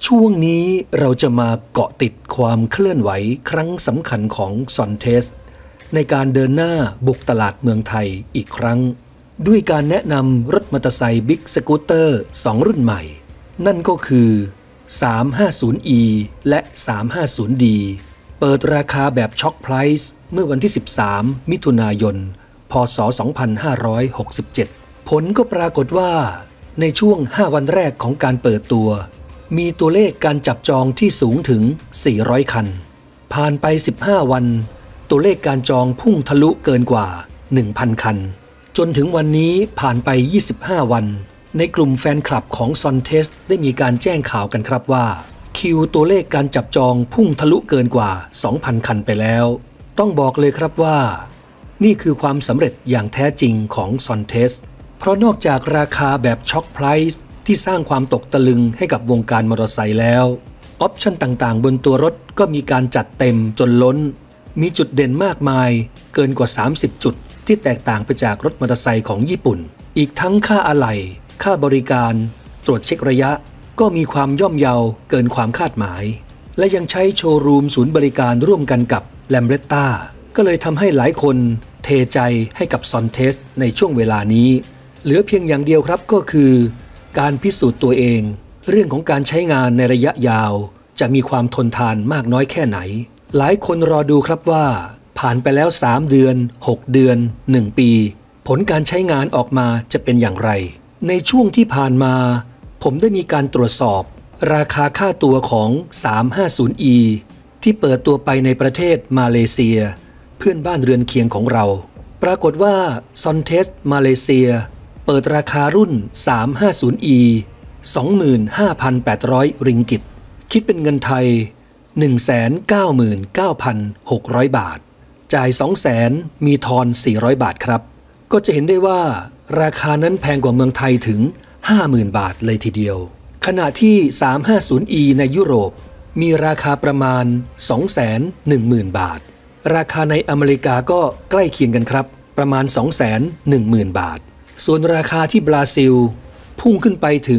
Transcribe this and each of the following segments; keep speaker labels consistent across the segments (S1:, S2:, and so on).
S1: ช่วงนี้เราจะมาเกาะติดความเคลื่อนไหวครั้งสำคัญของซอนเทสในการเดินหน้าบุกตลาดเมืองไทยอีกครั้งด้วยการแนะนำรถมอเตอร์ไซค์บิ๊กสกูตเตอร์2รุ่นใหม่นั่นก็คือ 350e และ 350d เปิดราคาแบบช็อคไพรซ์เมื่อวันที่13มิถุนายนพศ2567ผลก็ปรากฏว่าในช่วง5วันแรกของการเปิดตัวมีตัวเลขการจับจองที่สูงถึง400คันผ่านไป15วันตัวเลขการจองพุ่งทะลุเกินกว่า 1,000 คันจนถึงวันนี้ผ่านไป25วันในกลุ่มแฟนคลับของ Sontes ได้มีการแจ้งข่าวกันครับว่าคิวตัวเลขการจับจองพุ่งทะลุเกินกว่า 2,000 คันไปแล้วต้องบอกเลยครับว่านี่คือความสำเร็จอย่างแท้จริงของ Sontes เพราะนอกจากราคาแบบช็อคไพรซ์ที่สร้างความตกตะลึงให้กับวงการมอเตอร์ไซค์แล้วออปชั่นต่างๆบนตัวรถก็มีการจัดเต็มจนล้นมีจุดเด่นมากมายเกินกว่า30จุดที่แตกต่างไปจากรถมอเตอร์ไซค์ของญี่ปุ่นอีกทั้งค่าอะไหล่ค่าบริการตรวจเช็คระยะก็มีความย่อมเยาเกินความคาดหมายและยังใช้โชว์รูมศูนย์บริการร่วมกันกับแลมเบรตต้าก็เลยทำให้หลายคนเทใจให้กับ Sontes ในช่วงเวลานี้เหลือเพียงอย่างเดียวครับก็คือการพิสูจน์ตัวเองเรื่องของการใช้งานในระยะยาวจะมีความทนทานมากน้อยแค่ไหนหลายคนรอดูครับว่าผ่านไปแล้ว3เดือน6เดือน1ปีผลการใช้งานออกมาจะเป็นอย่างไรในช่วงที่ผ่านมาผมได้มีการตรวจสอบราคาค่าตัวของ 350e ที่เปิดตัวไปในประเทศมาเลเซียเพื่อนบ้านเรือนเคียงของเราปรากฏว่า Sontes มาเลเซียเปิดราคารุ่น 350e 25,800 ริงกิตคิดเป็นเงินไทย 199,600 บาทจ่าย 200,000 มีทอน 400 บาทครับก็จะเห็นได้ว่าราคานั้นแพงกว่าเมืองไทยถึง 50,000 บาทเลยทีเดียวขณะที่ 350e ในยุโรปมีราคาประมาณ 210,000 บาทราคาในอเมริกาก็ใกล้เคียงกันครับประมาณ 210,000 บาทส่วนราคาที่บราซิลพุ่งขึ้นไปถึง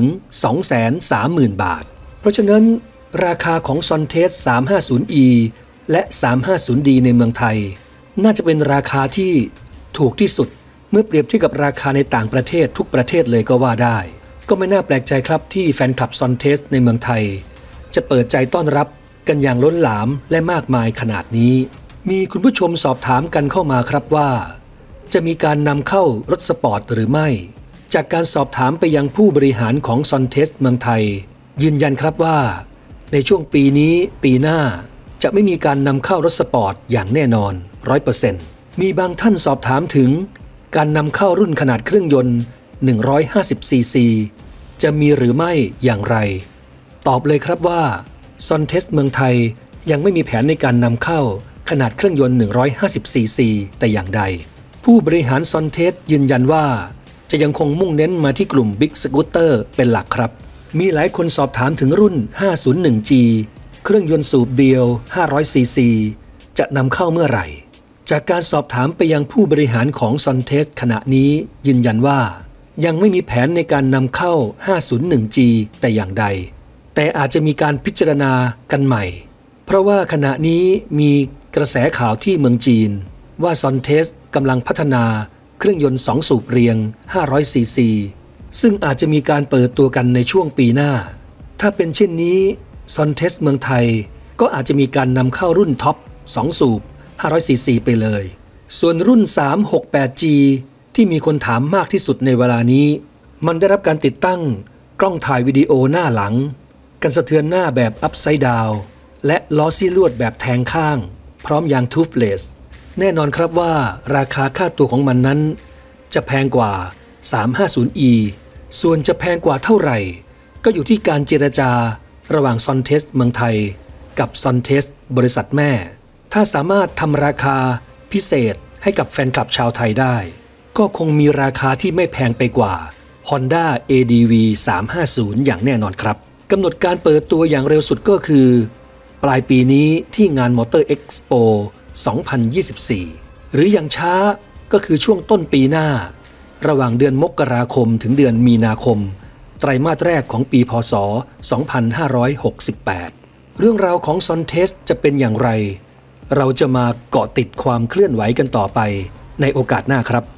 S1: 230,000 บาทเพราะฉะนั้นราคาของ Sontes 350e และ 350d ในเมืองไทยน่าจะเป็นราคาที่ถูกที่สุดเมื่อเปรียบเทียบกับราคาในต่างประเทศทุกประเทศเลยก็ว่าได้ก็ไม่น่าแปลกใจครับที่แฟนคลับ Sontes ในเมืองไทยจะเปิดใจต้อนรับกันอย่างล้นหลามและมากมายขนาดนี้มีคุณผู้ชมสอบถามกันเข้ามาครับว่าจะมีการนำเข้ารถสปอร์ตหรือไม่จากการสอบถามไปยังผู้บริหารของ Sontes เมืองไทยยืนยันครับว่าในช่วงปีนี้ปีหน้าจะไม่มีการนำเข้ารถสปอร์ตอย่างแน่นอน 100% มีบางท่านสอบถามถึงการนำเข้ารุ่นขนาดเครื่องยนต์150cc จะมีหรือไม่อย่างไรตอบเลยครับว่า Sontes เมืองไทยยังไม่มีแผนในการนำเข้าขนาดเครื่องยนต์ 150cc แต่อย่างใดผู้บริหาร Sontes ยืนยันว่าจะยังคงมุ่งเน้นมาที่กลุ่ม Big Scooter เป็นหลักครับมีหลายคนสอบถามถึงรุ่น 501G เครื่องยนต์สูบเดียว 500cc จะนำเข้าเมื่อไหร่จากการสอบถามไปยังผู้บริหารของ Sontes ขณะนี้ยืนยันว่ายังไม่มีแผนในการนำเข้า 501G แต่อย่างใดแต่อาจจะมีการพิจารณากันใหม่เพราะว่าขณะนี้มีกระแสข่าวที่เมืองจีนว่า Sontes กำลังพัฒนาเครื่องยนต์2สูบเรียง 500cc ซึ่งอาจจะมีการเปิดตัวกันในช่วงปีหน้าถ้าเป็นเช่นนี้ Sontes เมืองไทยก็อาจจะมีการนำเข้ารุ่นท็อป2สูบ 500cc ไปเลยส่วนรุ่น 368G ที่มีคนถามมากที่สุดในเวลานี้มันได้รับการติดตั้งกล้องถ่ายวิดีโอหน้าหลังกันสะเทือนหน้าแบบ Upside Down และล้อซี่ลวดแบบแทงข้างพร้อมยาง Toothless แน่นอนครับว่าราคาค่าตัวของมันนั้นจะแพงกว่า 350e ส่วนจะแพงกว่าเท่าไหร่ก็อยู่ที่การเจรจาระหว่าง Sontes เมืองไทยกับ Sontes บริษัทแม่ถ้าสามารถทำราคาพิเศษให้กับแฟนคลับชาวไทยได้ก็คงมีราคาที่ไม่แพงไปกว่า Honda ADV 350อย่างแน่นอนครับกำหนดการเปิดตัวอย่างเร็วสุดก็คือปลายปีนี้ที่งาน Motor Expo 2024 หรืออย่างช้าก็คือช่วงต้นปีหน้าระหว่างเดือนมกราคมถึงเดือนมีนาคมไตรมาสแรกของปีพ.ศ. 2568 เรื่องราวของซอนเทสจะเป็นอย่างไรเราจะมาเกาะติดความเคลื่อนไหวกันต่อไปในโอกาสหน้าครับ